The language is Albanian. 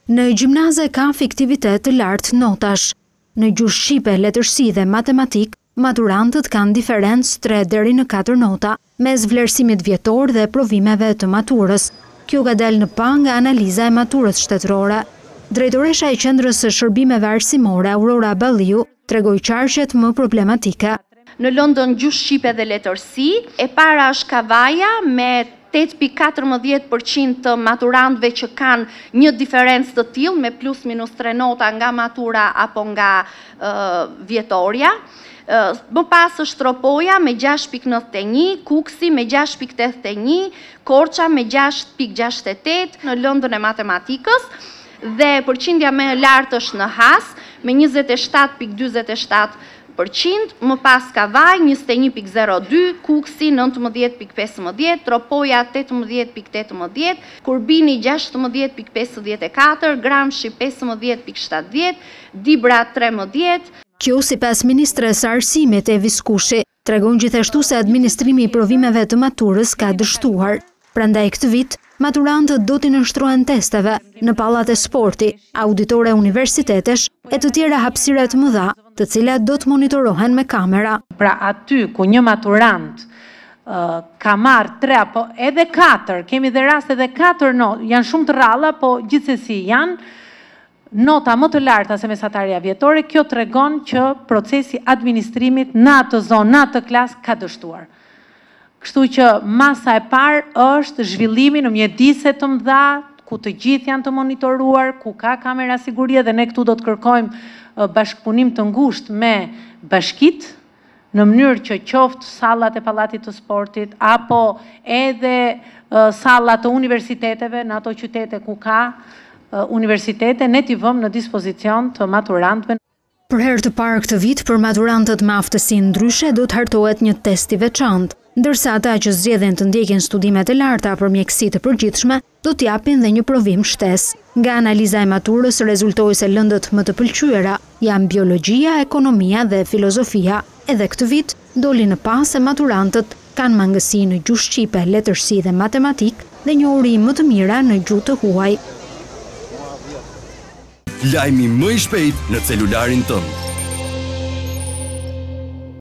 Në gjimnaze ka fiktivitet të lartë notash. Në gjuhë shqipe, letërsi dhe matematik, maturantët kanë diferencë 3 deri në 4 nota mes vlerësimit vjetor dhe provimeve të maturës. Kjo ka dalë në pa nga analiza e maturës shtetërore. Drejtoresha e Qendrës së Shërbimeve Arsimore, Aurora Balliu, tregoi qarqet më problematike. Në London gjuhë shqipe dhe letërsi, e para është kavaja me 8.14% të maturantëve që kanë një diferencë të tillë me plus minus 3 nota nga matura apo nga vjetorja. Më pas është tropoja me 6.91, Kuksi me 6.81, Korça me 6.68 në London e matematikës dhe përqindja më e lartë është në Has me 27.47%, më pas Kavaj 21.02, Kuksi 19.15, Tropoja 18.18, Kurbini 16.54, Gramshi 15.70, Dibra 13. Kjo sipas ministres së arsimit Kushi, tregon gjithashtu se administrimi i provimeve të maturës ka dështuar. Prandaj këtë vit, maturantët do t'i nënshtrohen testeve në pallat e sporti, auditore universitetesh e të tjera hapësira të mëdha, të cilat do të monitorohen me kamera. Pra aty ku një maturant ka marrë 3 apo edhe 4, kemi dhe raste edhe 4 notë, janë shumë të rralla, po gjithsesi janë nota më të larta se mesatarja vjetore, kjo tregon që procesi administrimit në atë zonë, në atë klasë ka dështuar. Kështu që masa e parë është zhvillimi në mjedise të mëdha, ku të gjithë janë të monitoruar, ku ka kamera sigurie dhe ne këtu do të kërkojmë bashkëpunim të ngushtë me bashkit, në mënyrë që qoftë sallat e pallatit të sportit, apo edhe sallat të universiteteve në ato qytete ku ka universitete, ne t'i vëmë në dispozicion të maturantëve. Për herë të parë këtë vit, për maturantët me aftësi ndryshe do të hartohet një test i veçantë, ndërsa ata që zgjedhin të ndjekin studimet e larta për mjeksi të përgjithshme, do t'japin dhe një provim shtesë. Nga analiza e maturës rezultoi se lëndët më të pëlqyera janë biologjia, ekonomia dhe filozofia. Edhe këtë vit doli në pa se maturantët kanë mangësi në gjuhë shqipe, letërsi dhe matematik dhe njohuri më të mira në gjuhë të huaj. Lajmi më i shpejt në celularin tënd.